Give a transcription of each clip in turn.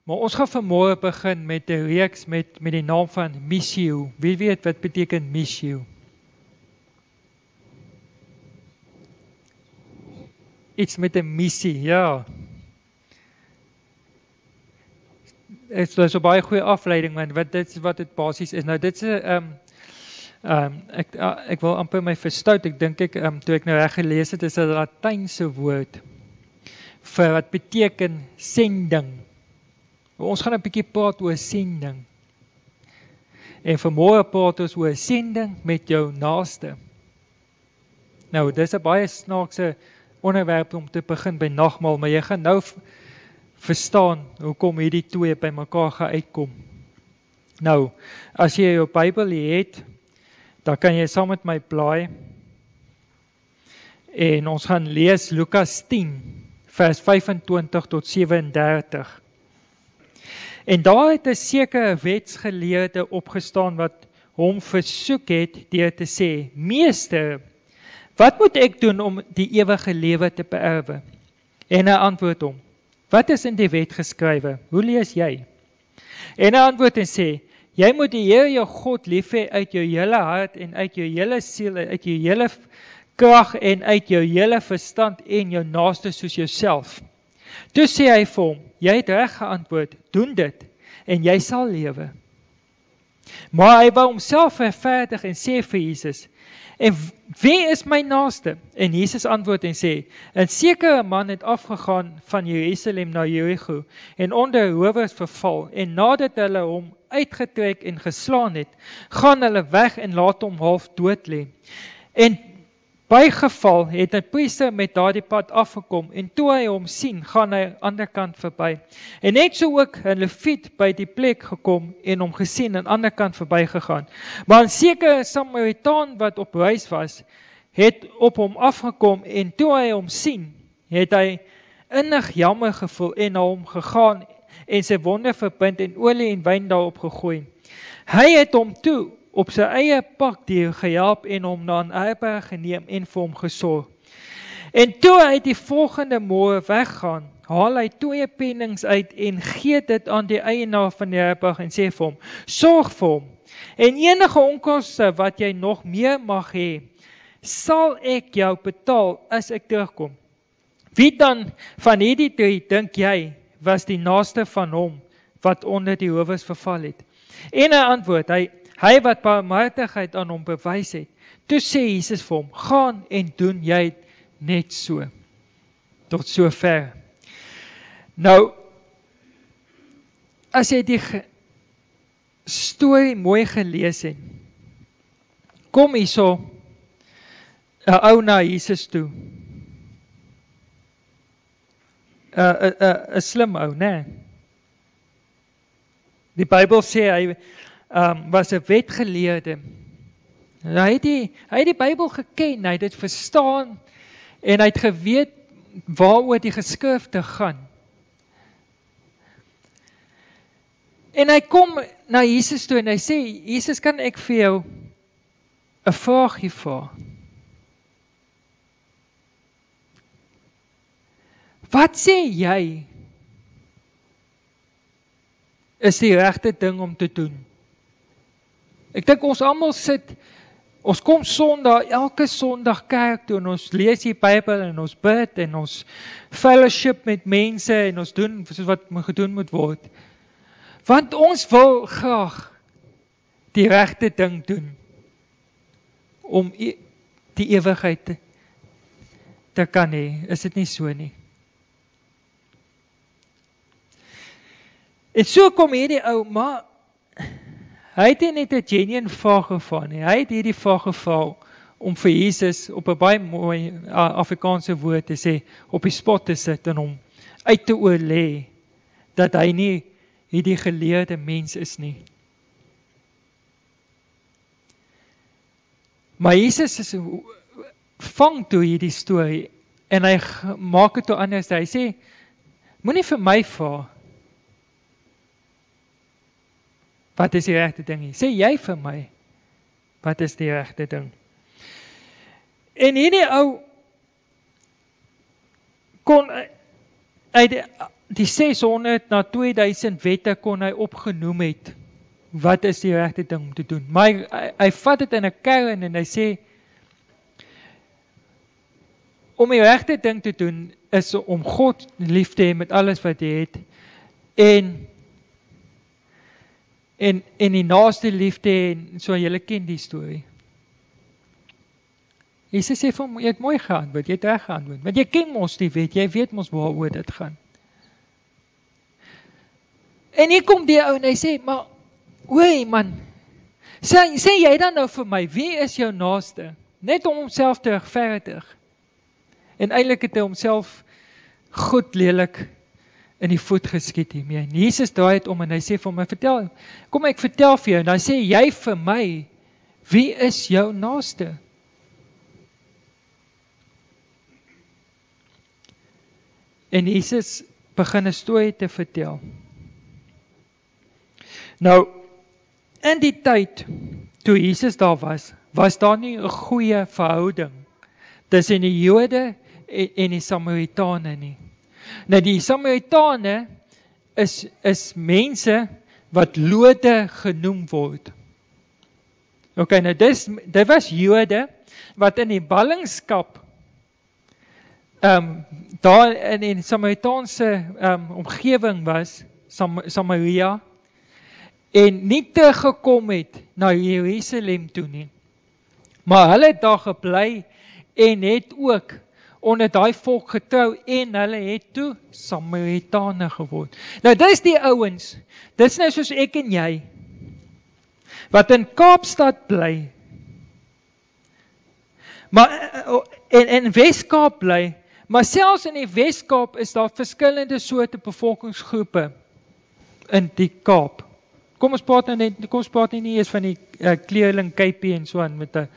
Maar ons gaan vanmôre begin met 'n reeks met die naam van Missio. Wie weet wat beteken Missio? Iets met 'n missie, ja. Dit is 'n baie goeie afleiding, want dit is wat dit basies is. Nou dit is 'n ek wil amper my verstout. Ek dink toe ek nou reg gelees het, is 'n Latynse woord vir wat beteken sending. Ons gaan 'n bietjie praat oor sending. En vanmôre praat ons oor sending met jou naaste. Nou, dis 'n baie snaakse onderwerp om te begin by nagmaal, maar jy gaan nou verstaan hoekom hierdie twee by mekaar gaan uitkom. Nou, as jy jou Bybel het, dan kan jy saam met my blaai. En ons gaan lees Lukas 10, vers 25 tot 37. En daar het 'n sekere wetsgeleerde opgestaan wat hom versoek het deur te sê: Meester, wat moet ek doen om die ewige lewe te beerwe? En hy antwoord hom: Wat is in die wet geskrywe? Hoe lees jy? En hy antwoord en sê: Jy moet die Here jou God lief hê uit jou hele hart en uit jou hele siel, uit jou hele krag en uit jou hele verstand en jou naaste soos jouself. Toe sê hy vir hom: Jy het reg geantwoord, doen dit en jy sal lewe. Maar hy wou homself regverdig en sê vir Jesus: En wie is my naaste? En Jesus antwoord en sê: 'n sekere man het afgegaan van Jerusalem na Jerigo en onder rowers verval, en nadat hulle hom uitgetrek en geslaan het, gaan hulle weg en laat hom half dood lê. En bygeval het 'n priester met daardie pad afgekom, en toe hy hom sien, gaan hy aan die ander kant verby. En net so ook 'n Lewiet by die plek gekom en hom gesien aan die ander kant verbygegaan. Maar 'n sekere Samaritaan wat op reis was, het op hom afgekom, en toe hy hom sien, het hy innig jammer gevoel en na hom gegaan en sy wonde verbind en olie en wyn daarop gegooi. Hy het hom toe op sy eie pakdier gehelp en hom na 'n herberg geneem en vir hom gesorg. En toe hy die volgende môre weggaan, haal hy 2 pennings uit en gee dit aan die eienaar van die herberg en sê vir hom: Sorg vir hom, en enige onkoste wat jy nog meer mag hê, sal ek jou betaal as ek terugkom. Wie dan van hierdie 3 dink jy was die naaste van hom wat onder die rowers verval het? En hy antwoord: Hy wat barmhartigheid aan hom bewys het. Toe sê Jesus vir hom: Gaan en doen jy net so. Tot sover. Nou, as jy die storie mooi gelees het, kom hierso 'n ou na Jesus toe. 'n slim ou, né? Die Bybel sê hy was 'n wetgeleerde. Hy het die Bybel geken, hy het dit verstaan en hy het geweet waaroor die geskrifte gaan. En hy kom na Jesus toe en hy sê: Jesus, kan ek vir jou 'n vraagie vra? Wat sê jy is die regte ding om te doen? Ek dink ons almal ons kom Sondag, elke Sondag kerk toe en ons lees die Bybel en ons bid en ons fellowship met mense en ons doen soos wat gedoen moet word. Want ons wil graag die regte ding doen om die ewigheid te kan hê. Is dit nie so nie? En so kom hierdie ou, maar hy het nie net 'n genuine vraag gevra nie. Hy het hierdie vraag gevra om vir Jesus op 'n baie mooi Afrikaanse woord te sê, op die spot te sit en hom uit te oorlê dat hy nie hierdie geleerde mens is nie. Maar Jesus vang toe hierdie storie en hy maak dit toe anders. Hy sê: Moenie vir my vra wat is die regte ding nie. Sê jy vir my, wat is die regte ding? En hierdie ou kon die 600 na 2000 wette kon hy opgenoem het, wat is die regte ding om te doen. Maar hy vat dit in 'n kern en hy sê, om die regte ding te doen, is om God lief te hê met alles wat jy het, en die naaste lief te hê, en so julle ken die storie. Jesus sê vir hom, jy het mooi geantwoord, jy het reg geantwoord, want jy ken mos die wet, jy weet mos waaroor dit gaan. En hier kom die ou en hy sê, maar, oei man, sê jy dan nou vir my, wie is jou naaste? Net om homself te regverdig. En eintlik het hy homself goed lelik in die voet geskiet hiermee. En Jesus draai het om en hy sê vir my, kom ek vertel vir jou, en hy sê, jy vir my, wie is jou naaste? En Jesus begin 'n storie te vertel. Nou, in die tyd, toe Jesus daar was daar nie 'n goeie verhouding tussen die Jode en die Samaritane nie. Nou die Samaritane is mense wat Lode genoem word. Okay, nou dit was Jode wat in die ballingskap daar in die Samaritaanse omgewing was, Samaria, en nie teruggekom het na Jerusalem toe nie. Maar hulle het daar gebly en het ook onder daai volk getrou en hulle het toe Samaritane geword. Nou dis die ouens, dis nou soos ek en jy, wat in Kaapstad bly, maar in Weskaap bly, maar selfs in die Weskaap is daar verskillende soorte bevolkingsgroepe in die Kaap. Kom ons praat nie eens van die kleerling Kuipie en so aan met 'n.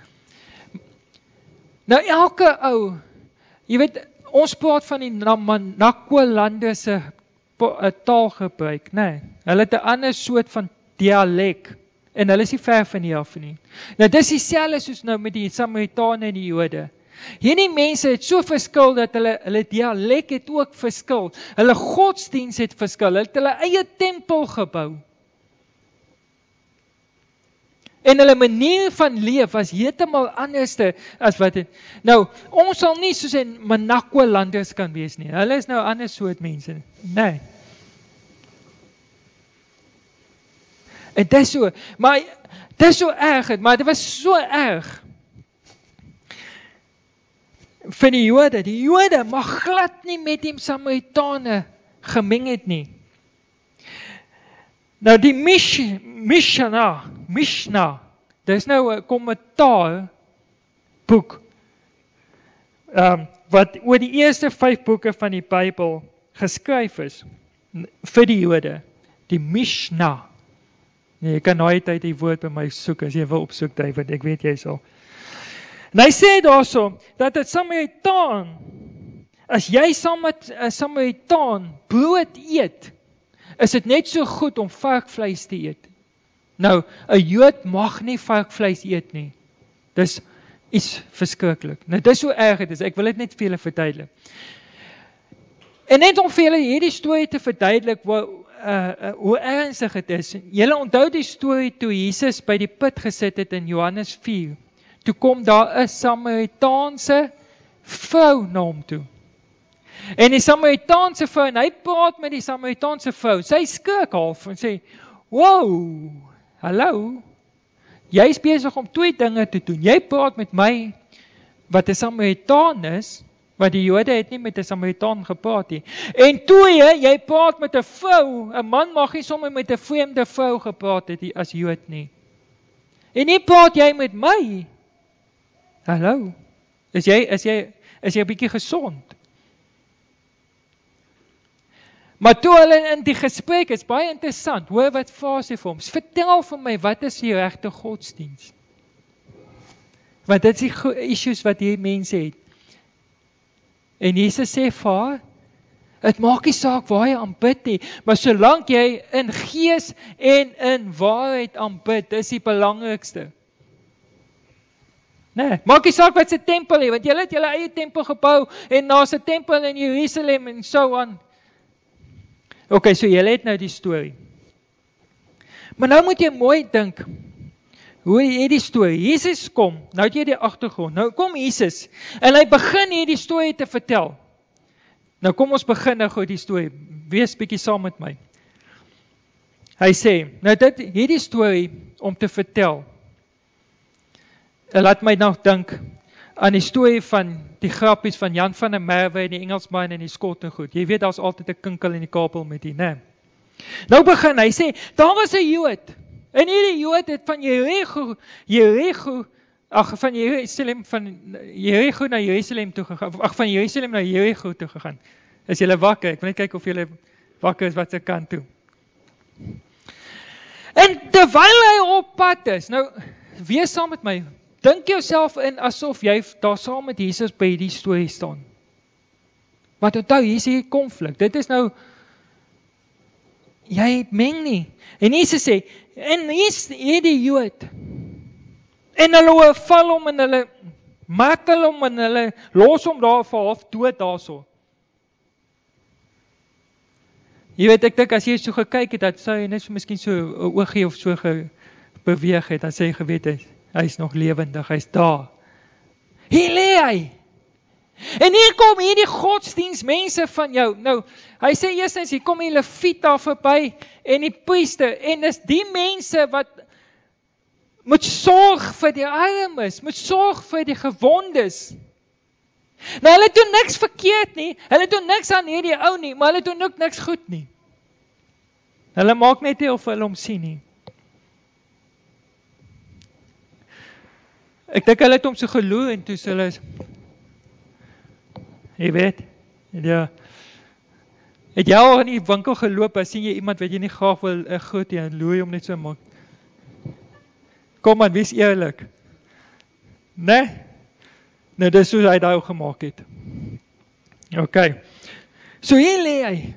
Nou elke ou, jy weet, ons praat van die Nakwalande se taalgebruik, nee. Hulle het 'n ander soort van dialek en hulle is nie ver van hier af nie. Nou dis dieselfde soos nou met die Samaritane en die Jode. Hierdie mense het so verskil dat hulle dialek het ook verskil. Hulle godsdiens het verskil. Hulle het hulle eie tempel gebou. En hulle manier van leef was heeltemal anderste as wat het. Nou, ons sal nie soos in Manakwa-landers kan wees nie. Hulle is nou ander soort mense. Nee. En dit is so, maar dit is so erg, maar dit was so erg vir die Jode. Die Jode mag glad nie met die Samaritane gemeng het nie. Nou die Mishnah, dit is nou 'n kommentaar boek, wat oor die eerste 5 boeke van die Bybel geskryf is, vir die Jode, die Mishnah. Jy kan nooit uit die woord by my soek, as jy wil opsoek, David, ek weet jy sal. En hy sê daarso, dat het Samaritaan, as jy saam met 'n Samaritaan brood eet, is dit net so goed om varkvleis te eet. Nou, 'n Jood mag nie varkvleis eet nie. Dis iets verskriklik. Nou, dis so erg het is, ek wil dit net vir julle verduidelik. En net om vir julle hierdie storie te verduidelik, hoe ernstig het is. Julle onthou die storie toe Jesus by die put gesit het in Johannes 4. Toe kom daar 'n Samaritaanse vrou na hom toe. En die Samaritaanse vrou, en hy praat met die Samaritaanse vrou, sy skrik half en sê, wow, hallo, jy is besig om 2 dinge te doen. Jy praat met my, wat 'n Samaritaan is, want die Jode het nie met 'n Samaritaan gepraat nie. En 2, jy praat met 'n vrou, 'n man mag nie sommer met 'n vreemde vrou gepraat het as Jood nie. En nie praat jy met my. Hallo, is jy 'n bietjie gesond? Maar toe hulle in die gesprek, is baie interessant, hoor wat vra sy vir hom, vertel vir my, wat is die regte godsdiens? Want dit is die issues wat hier mense het. En Jesus sê vir haar, het maak nie saak waar jy aanbid nie, maar solank jy in gees en in waarheid aanbid, is die belangrikste. Nee, maak nie saak wat se tempel nie, want julle het julle eie tempel gebou, en daar's 'n tempel in Jerusalem en so aan. Okay, so jy het nou die storie. Maar nou moet jy mooi dink, hoe hierdie storie, Jesus kom, nou het jy die agtergrond, nou kom Jesus, en hy begin hierdie storie te vertel. Nou kom ons begin nou gou die storie, wees bietjie saam met my. Hy sê, nou hierdie storie om te vertel, laat my nou dink aan die storie van die grappies van Jan van der Merwe en die Engelsman en die skot en goed. Jy weet, daar's altyd 'n kinkel in die kapel met die, né? Nou begin hy sê, daar was 'n Jood, en hierdie Jood het van Jericho na Jerusalem toe gegaan, van Jerusalem na Jericho toe gegaan. Is julle wakker? Ek wil net kyk of julle wakker is wat se kant toe. En terwyl hy op pad is, nou, wees saam met my, dink jouself in asof jy daar saam met Jesus by die storie staan. Want onthou, hier is hier konflik, dit is nou, jy meng nie. En Jesus sê, en hier is die Jood, en hulle val hom en hulle martel hom en hulle los hom daar vir half dood daarso. Jy weet, ek dink as jy so gekyk het, dat sou jy net so miskien so 'n oogie of so beweeg het, dan sê jy geweet, hy is nog lewendig, hy is daar. Hier lê hy. En hier kom hierdie godsdienstmense van jou. Nou, hy sê eerstens, hier kom die Lewiete daar verby, en die priester, en is die mense wat moet sorg vir die armes, moet sorg vir die gewondes. Nou, hulle doen niks verkeerd nie, hulle doen niks aan hierdie ou nie, maar hulle doen ook niks goed nie. Hulle maak net nie of hulle hom sien nie. Ek dink hulle het hom so geloer en toe hulle, jy weet, ja, het jy al in die winkel geloop, en sien jy iemand wat jy nie graag wil groet nie, en loer jy hom net so maak. Kom man, wees eerlik. Nee? Nou, dis hoe hy daar gemaak het. Ok. So hier lê hy.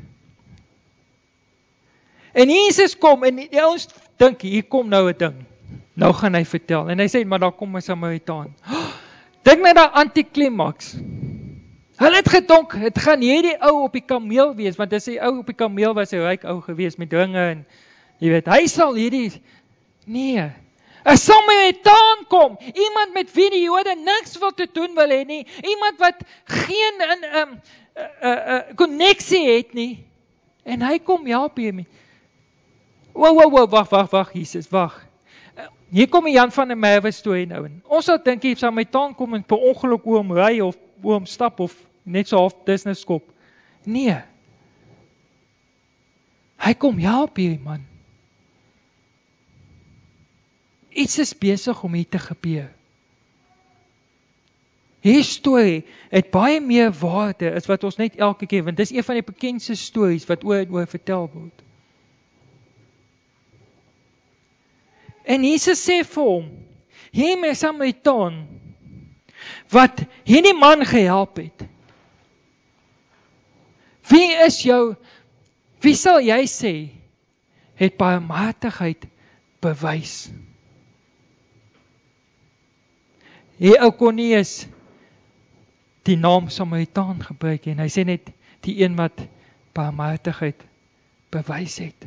En Jesus kom, en die ouens dink, hier kom nou 'n ding. Nou gaan hy vertel. En hy sê, maar daar kom 'n Samaritaan. Dink net daar antiklimaks. Hulle het gedink, het gaan hierdie ou op die kameel wees, want as die ou op die kameel was, hy ryk ou gewees met dinge, en jy weet, hy sal hierdie, nee, 'n Samaritaan kom, iemand met wie die Jode niks wil te doen wil hê nie, iemand wat geen konneksie het nie, en hy kom help hiermee. Wag, Jesus, wag. Hier kom die Jan van der Merwe storie nou in. Ons sal dink, die Samaritaan kom en per ongeluk oor hom ry, of oor hom stap, of net so half business skop. Nee. Hy kom help hierdie man. Iets is besig om hier te gebeur. Hierdie storie het baie meer waarde as wat ons net elke keer, want dis een van die bekendste stories wat oor en oor vertel word. En Jesus sê vir hom, hier is 'n Samaritaan wat hierdie man gehelp het. Wie sal jy sê, het barmhartigheid bewys? Hier ou kon nie eens die naam Samaritaan gebruik, en hy sê net die een wat barmhartigheid bewys het.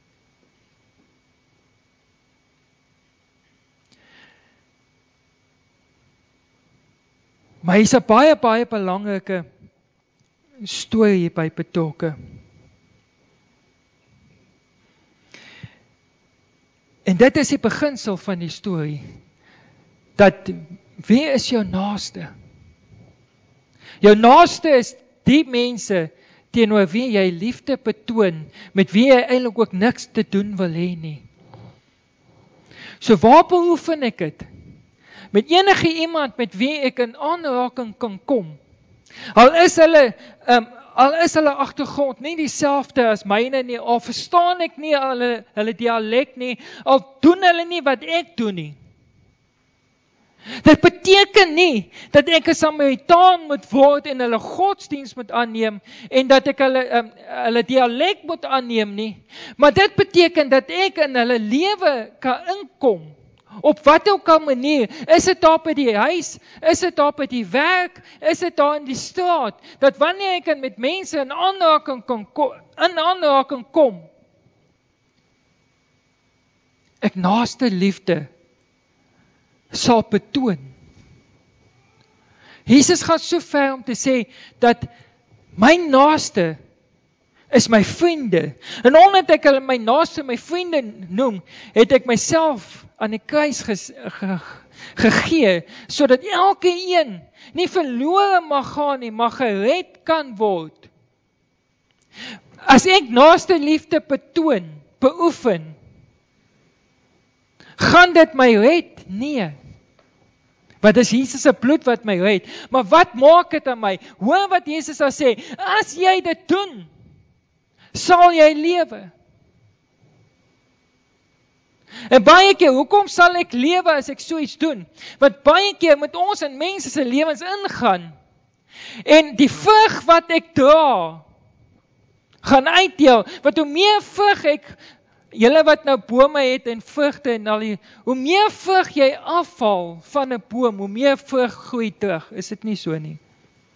Maar hier's 'n baie belangrike storie hierby betrokke. En dit is die beginsel van die storie, dat wie is jou naaste? Jou naaste is die mense teenoor wie jy liefde betoon, met wie jy eintlik ook niks te doen wil hê nie. So waar beoefen ek dit? Met enige iemand met wie ek in aanraking kan kom. Al is hulle agtergrond nie dieselfde as myne nie, al verstaan ek nie hulle dialek nie, al doen hulle nie wat ek doen nie. Dit beteken nie dat ek 'n Samaritaan moet word en hulle godsdienst moet aanneem en dat ek hulle dialek moet aanneem nie, maar dit beteken dat ek in hulle lewe kan inkom Op wat ook al manier, is dit daar by die huis, is dit daar by die werk, is dit daar in die straat, dat wanneer ek met mense in aanraking kom, ek naaste liefde sal betoon. Jesus gaan so ver om te sê, dat my naaste is my vriende. En omdat ek hulle my naaste, my vriende noem, het ek myself aan die kruis gegee, sodat elke een nie verlore mag gaan nie, maar gered kan word. As ek naaste liefde beoefen, gaan dit my red? Nee. Want dis Jesus se bloed wat my red. Maar wat maak dit aan my? Hoor wat Jesus daar sê, as jy dit doen, sal jy lewe. En baie keer, hoekom sal ek lewe as ek so iets doen? Want baie keer moet ons in mense se lewens ingaan, en die vrug wat ek dra, gaan uitdeel, want hoe meer vrug ek, julle wat nou bome het en vrugte en al die, hoe meer vrug jy afval van 'n boom, hoe meer vrug groei terug, is dit nie so nie?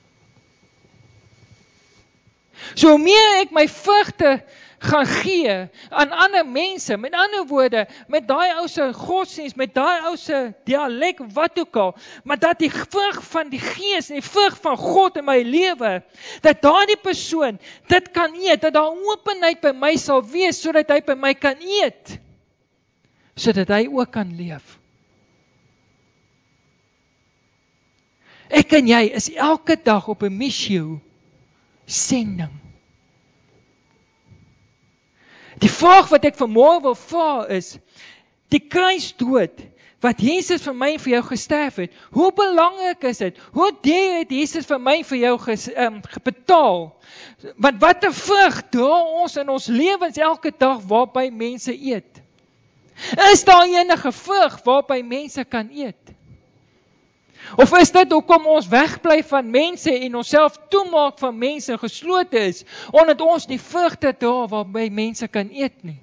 So hoe meer ek my vrugte gaan gee aan ander mense, met ander woorde, met daai ou se godsdienst, met daai ou se dialek, wat ook al, maar dat die vrug van die Gees en die vrug van God in my lewe, dat daardie persoon dit kan eet, dat daar openheid by my sal wees, sodat hy by my kan eet, sodat hy ook kan leef. Ek en jy is elke dag op 'n missio sending. Die vraag wat ek vanmôre wil vra is, die kruisdood wat Jesus vir my en vir jou gesterf het, hoe belangrik is dit? Hoe duur het Jesus vir my en vir jou betaal? Want wat 'n vrug dra ons in ons lewens elke dag waarby mense eet? Is daar enige vrug waarby mense kan eet? Of is dit hoekom ons wegbly van mense en onsself toemaak van mense geslote is, omdat ons nie vrugte dra waarby mense kan eet nie?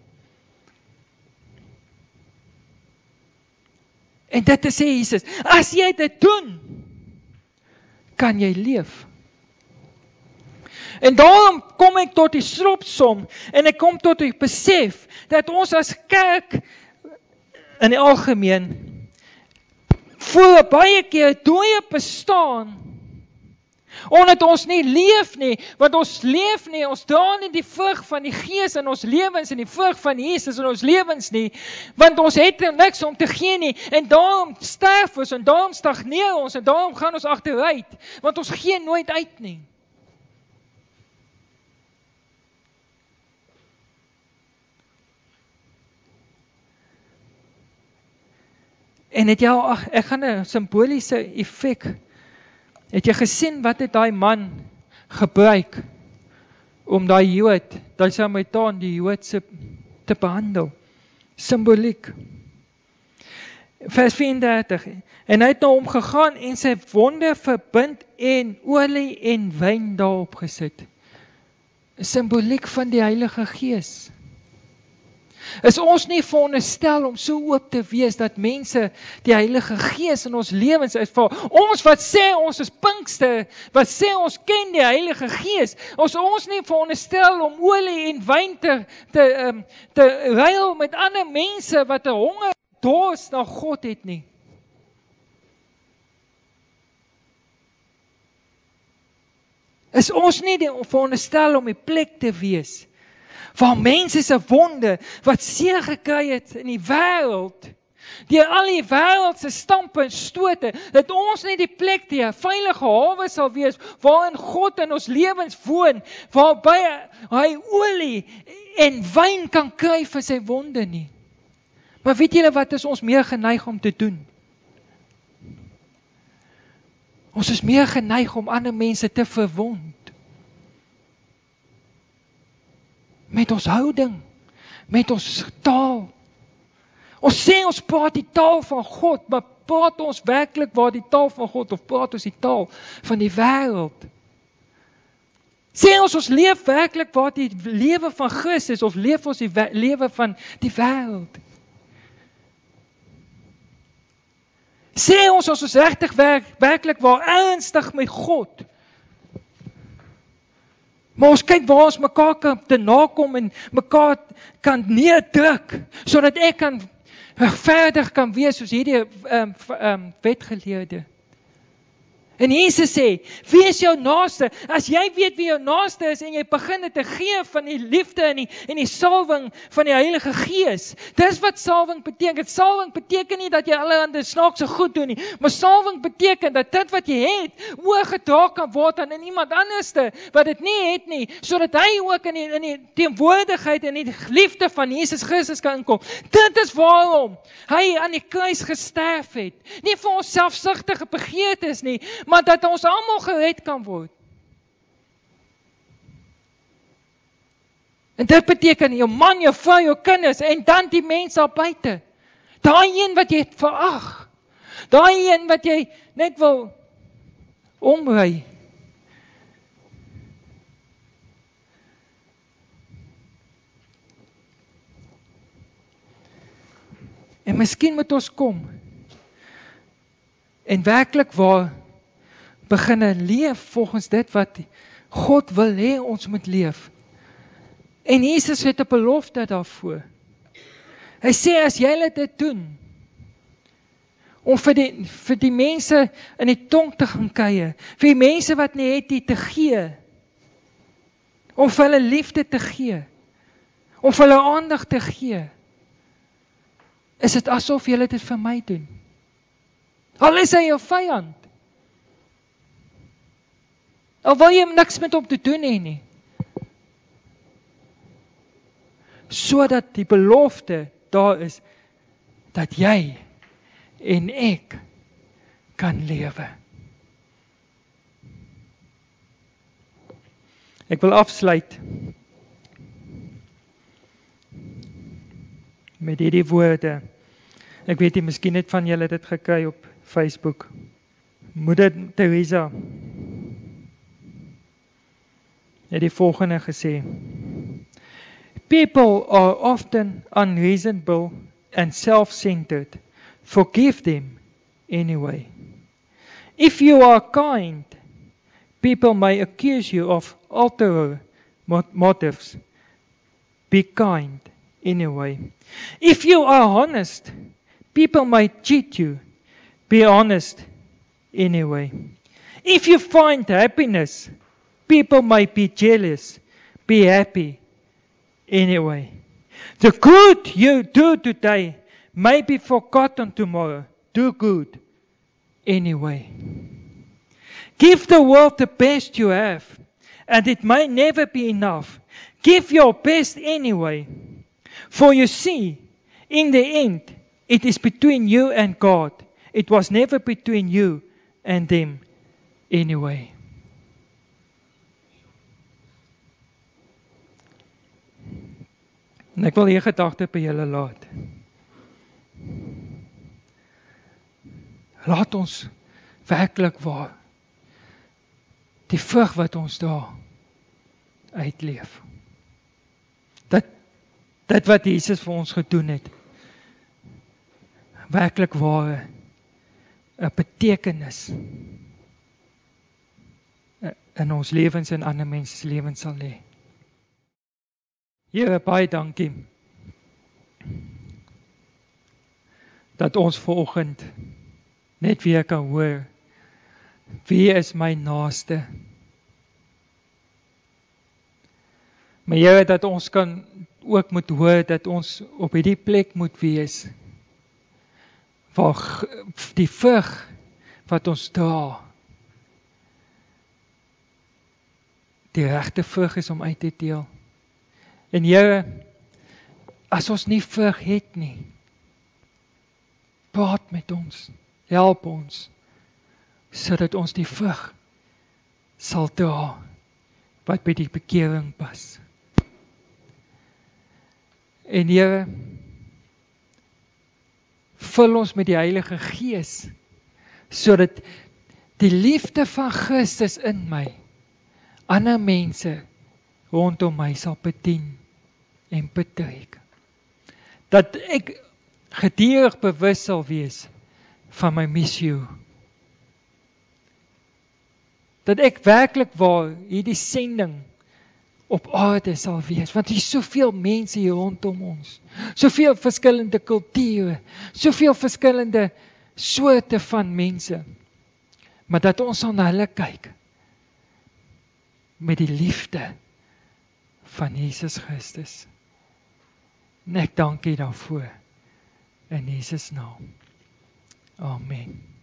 En dit te sê Jesus, as jy dit doen, kan jy leef. En daarom kom ek tot die slotsom, en ek kom tot die besef, dat ons as kerk, in die algemeen, voel baie keer dooie bestaan, omdat ons nie leef nie, want ons leef nie, ons dra nie die vrug van die Gees in ons lewens, en die vrug van Jesus in ons lewens nie, want ons het niks om te gee nie, en daarom sterf ons, en daarom stagneer ons, en daarom gaan ons agteruit, want ons gee nooit uit nie. En het jy al, ek gaan 'n simboliese effek, het jy gesien wat het daai man gebruik, om daai Jood, daai Samaritaan, die Joodse te behandel? Symboliek. Vers 34, en hy het na hom gegaan, en sy wonde verbind, en olie en wyn daarop gesit. Symboliek van die Heilige Gees. Is ons nie veronderstel om so oop te wees, dat mense die Heilige Gees in ons lewens uitval? Ons wat sê ons is Pinkster, wat sê ons ken die Heilige Gees, ons nie veronderstel om olie en wyn te ruil met ander mense, wat 'n honger dors na God het nie? Is ons nie veronderstel om die plek te wees, waar mense se wonde, wat seer gekry het in die wêreld, deur al die wêreldse stampe en stote, dat ons nie die plek, die veilige hawe sal wees, waarin God in ons lewens woon, waarby hy olie en wyn kan kry vir sy wonde nie. Maar weet julle wat is ons meer geneig om te doen? Ons is meer geneig om ander mense te verwond. Met ons houding, met ons taal. Ons sê ons praat die taal van God, maar praat ons werklik waar die taal van God, of praat ons die taal van die wêreld? Sê ons leef werklik waar die lewe van Christus, of leef ons die lewe van die wêreld? Sê ons as ons regtig werklik waar ernstig met God. Maar ons kyk waar ons mekaar kan te nakom en mekaar kan neerdruk, sodat ek kan regverdig kan wees soos hierdie wetgeleerde. En Jesus sê, wees jou naaste. As jy weet wie jou naaste is en jy begin dit te gee van die liefde en die salwing van die Heilige Gees. Dis wat salwing beteken. Salwing beteken nie dat jy allerhande snaakse goed doen nie, maar salwing beteken dat dit wat jy het, oorgedra kan word aan iemand anderste wat dit nie het nie, sodat hy ook in die teenwoordigheid en die liefde van Jesus Christus kan inkom. Dit is waarom hy aan die kruis gesterf het. Nie vir ons selfsugtige begeertes nie, maar dat ons almal gered kan word. En dit beteken jou man, jou vrou, jou kinders en dan die mense daar buite. Daai een wat jy verag. Daai een wat jy net wil omry. En miskien moet ons kom en werklik waar beginne leef volgens dit wat God wil hê ons moet leef. En Jesus het 'n belofte daarvoor. Hy sê as jy dit doen, om vir die mense in die tong te gaan kuier, vir die mense wat nie het die te gee, om vir hulle liefde te gee, om vir hulle aandag te gee, is dit asof jy dit vir my doen. Al is hy jou vyand. Al wil jy niks met hom te doen hê nie. Sodat die belofte daar is, dat jy en ek kan lewe. Ek wil afsluit met hierdie woorde. Ek weet nie, miskien het van julle dit gekry op Facebook. Moeder Teresa het die volgende gesê: People are often unreasonable and self-centered. Forgive them anyway. If you are kind, people may accuse you of ulterior motives. Be kind anyway. If you are honest, people might cheat you. Be honest anyway. If you find happiness, people might be jealous. Be happy anyway. The good you do today may be forgotten tomorrow. Do good anyway. Give the world the best you have, and it may never be enough. Give your best anyway. For you see, in the end, it is between you and God. It was never between you and them anyway. En ek wil hier gedagte by julle laat. Laat ons werklik waar die vrug wat ons daar uitleef. Dit wat Jesus vir ons gedoen het, werklik waar 'n betekenis in ons lewens en ander mense se lewens sal hê. Here, baie dankie dat ons vanoggend net weer kan hoor, wie is my naaste? Maar Here, dat ons kan ook moet hoor dat ons op hierdie plek moet wees, waar die vrug wat ons dra, die regte vrug is om uit te deel. En Here, as ons nie vrug het nie, praat met ons, help ons, sodat ons die vrug sal dra, wat by die bekering pas. En Here, vul ons met die Heilige Gees, sodat die liefde van Christus in my, ander mense rondom my sal bedien en betrek. Dat ek gedurig bewus sal wees van my missie. Dat ek werklik waar hierdie sending op aarde sal wees, want hier is soveel mense hier rondom ons, soveel verskillende kulture, soveel verskillende soorte van mense, maar dat ons sal na hulle kyk, met die liefde van Jesus Christus. En ek dank U daarvoor, in Jesus naam. Amen.